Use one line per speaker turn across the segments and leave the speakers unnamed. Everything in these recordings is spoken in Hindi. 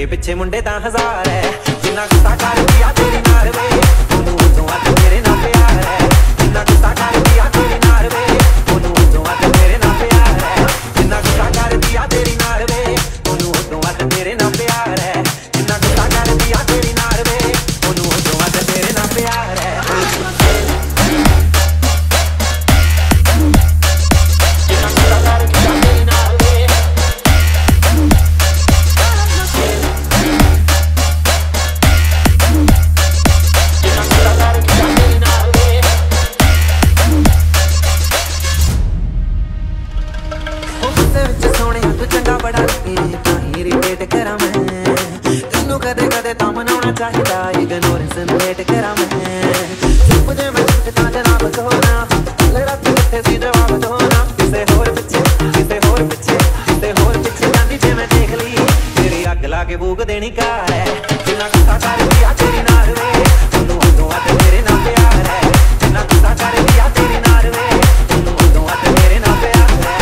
अगे पिछे मुंडे तां हजार है जिन्ना गुस्सा कर दिया तेरी नार वे ओनू उदों अज मेरे नाल प्यार है जिन्ना गुस्सा कर दिया तेरी नार वे ओनू उदों अज मेरे नाल प्यार है जिन्ना गुस्सा कर दिया तेरी नार वे ओनू उदों अज मेरे नाल प्यार है जिन्ना गुस्सा कर दिया तेरी नार वे ओनू उदों अज मेरे नाल प्यार है चाहिदा इग्नोरेंस लेट करा मैं चुप जे मैं ता जनाब तो ना लड़ा किथे सी जवाब दो ना किसे होर पीछे जांदी जे मैं देख ली तेरी अग लाके भूख देनी का है जिन्ना गुस्सा कर दिया तेरी नार वे ओनू उदों अज मेरे नाल प्यार है जिन्ना गुस्सा कर दिया तेरी नार वे ओनू उदों अज मेरे नाल प्यार है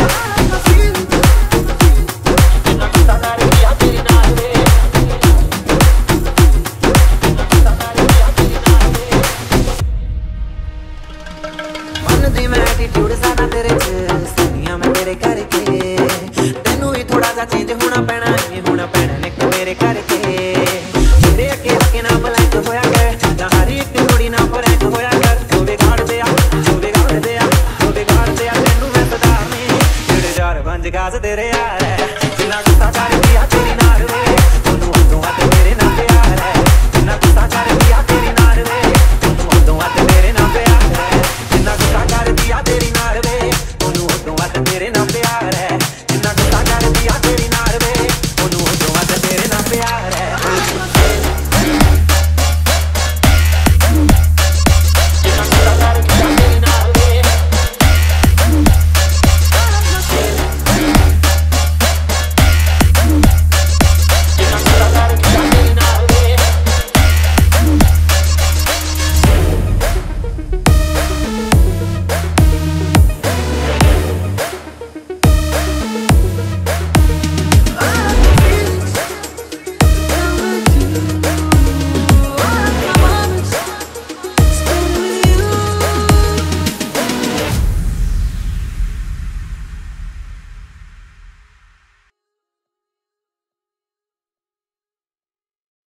जिन्ना गुस्सा कर दिया तेरी नार वे एटीट्यूड सारा तेरे च सनिया मैं तेरे करके तेनू ही थोड़ा सा चेंज होना पैना निक मेरे करके तेरे अगे आके ना ब्लैंक होया कर ना हर एक थोड़ी ना फ्रैंक होया कर जो बिगाड़ दिया तेनू मैं सुधारनी जेड़े चार पंज गाज तेरे यार है जिन्ना गुस्सा कर दिया तेरी नार वे ओनू उदों अज मेरे नाल प्यार है जिन्ना गुस्सा कर दिया तेरी नार वे ओनू उदों अज मेरे नाल प्यार है जिन्ना गुस्सा कर दिया तेरी नार वे ओनू उदों अज मेरे नाल